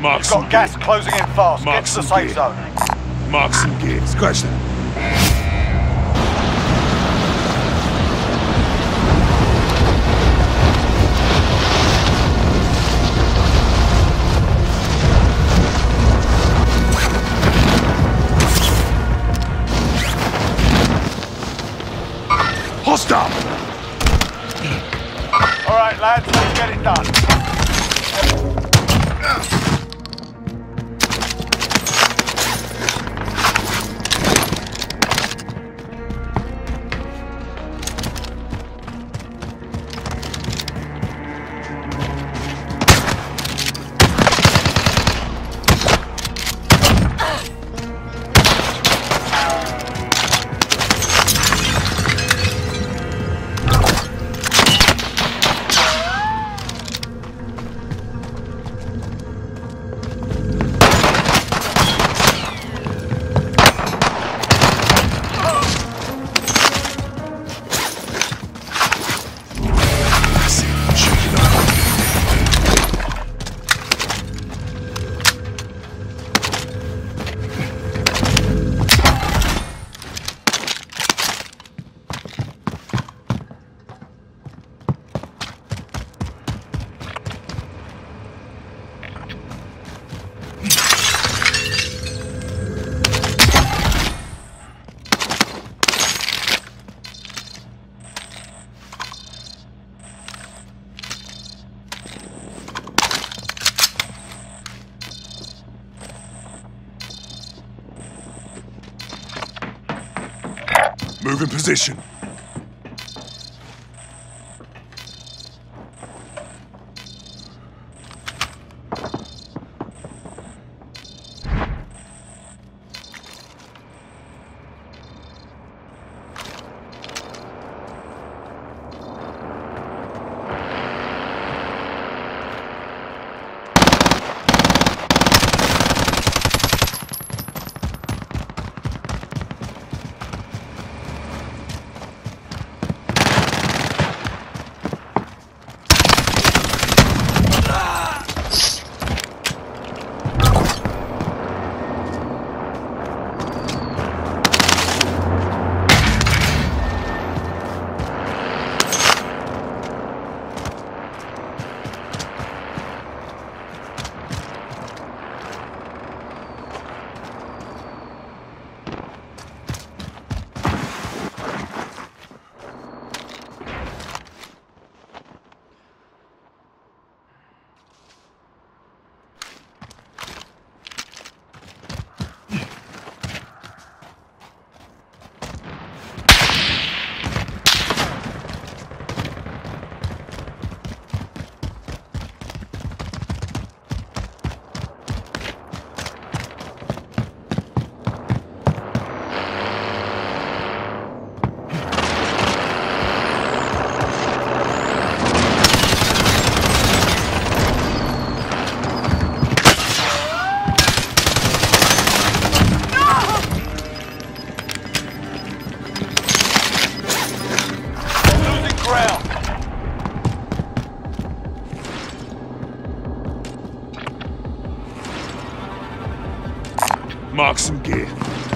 Mark You've some got gas gear. closing in fast. Mark Get to the some safe gear. zone. Mark some gear. Scratch that. Hostile! All right, lads, let's get it done. Move in position. Mark some gear.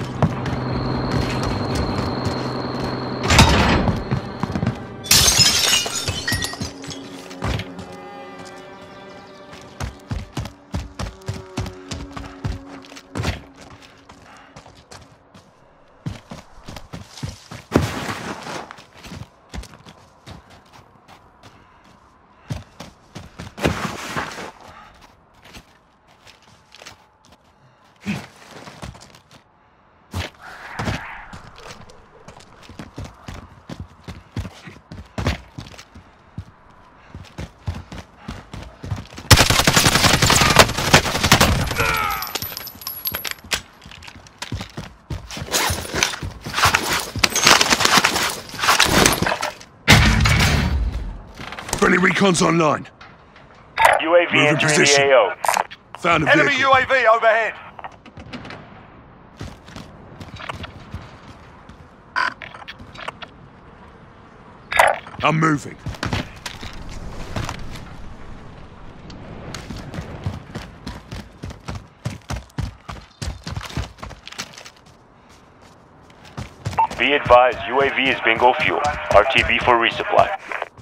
Friendly recon's online. UAV Move in entering the position. AO. Found a Enemy vehicle. UAV overhead. I'm moving. Be advised, UAV is bingo fuel. RTB for resupply.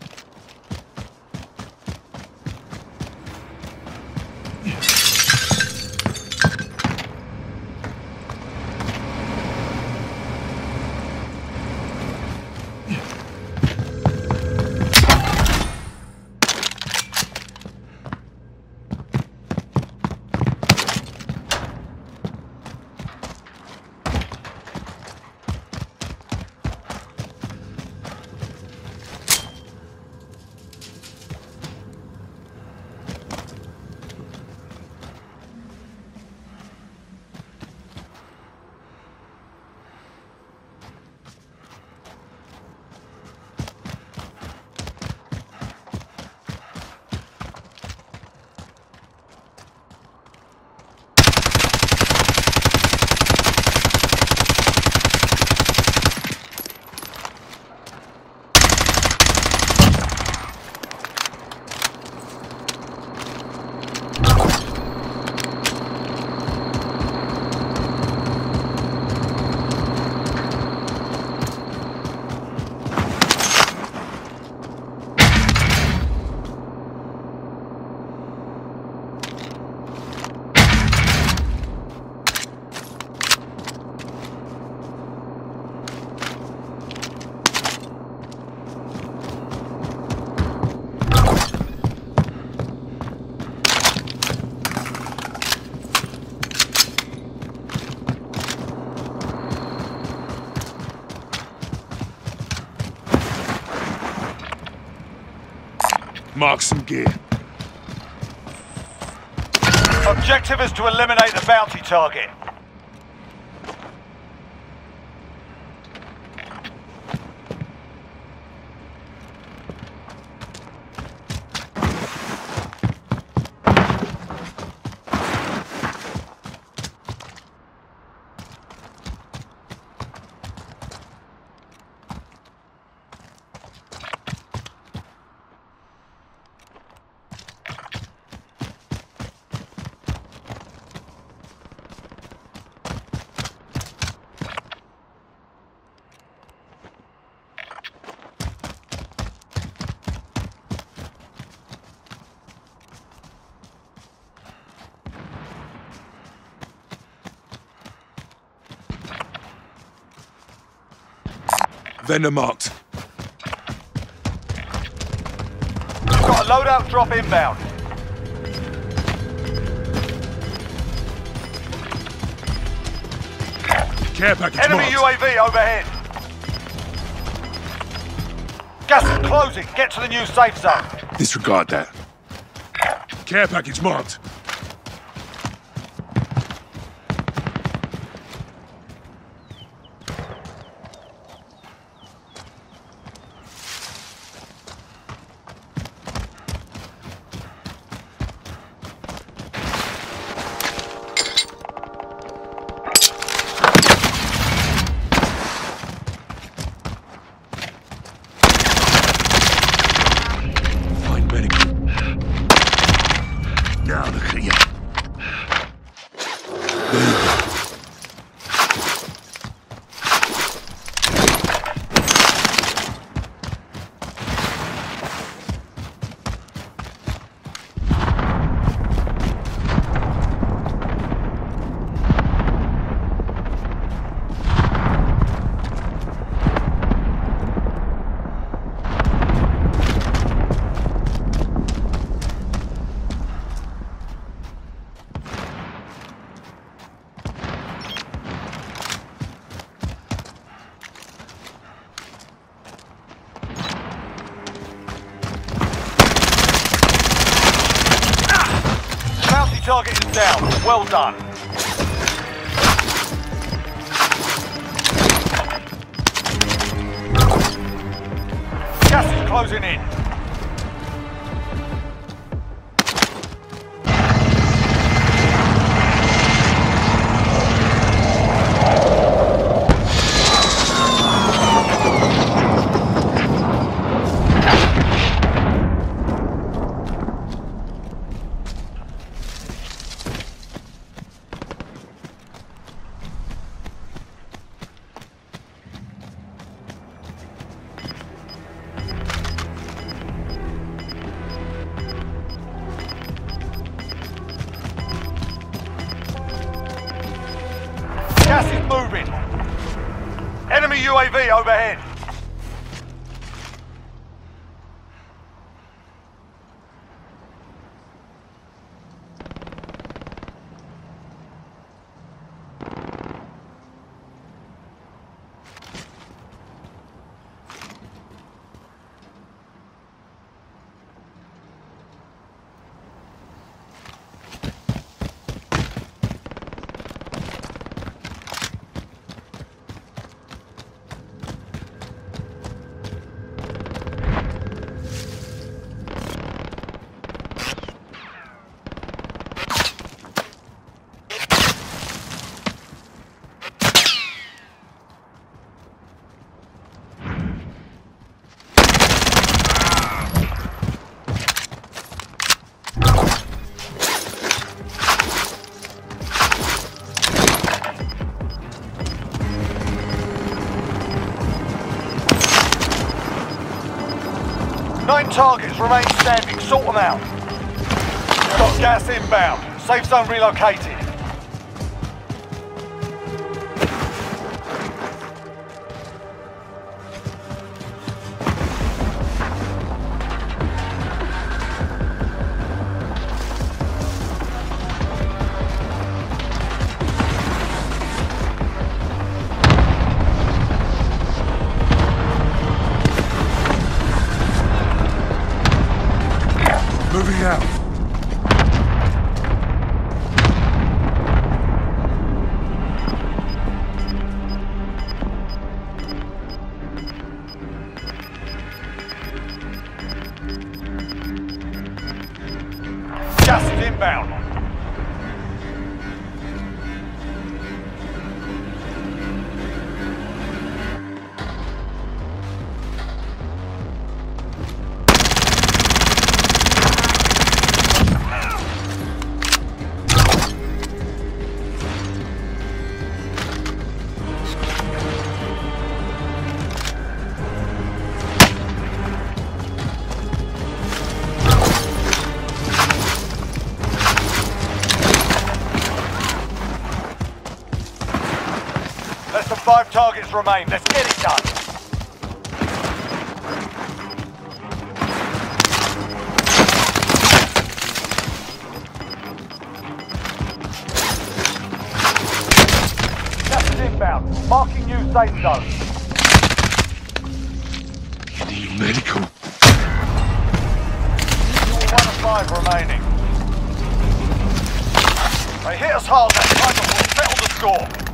Mark some gear. Objective is to eliminate the bounty target. Vendor marked. We've got a loadout drop inbound. Care package Enemy marked. UAV overhead. Gas is closing. Get to the new safe zone. Disregard that. Care package marked. Now look at you. There you go. Target is down. Well done. Gas is closing in. Enemy UAV overhead. Nine targets remain standing. Sort them out. Got gas inbound. Safe zone relocated. Moving out. Gas is inbound. Less than 5 targets remain. Let's get it done. Gas is inbound. Marking new safe zone. Need medical. 1 of 5 remaining. They hit us hard that time, but we'll settle the score.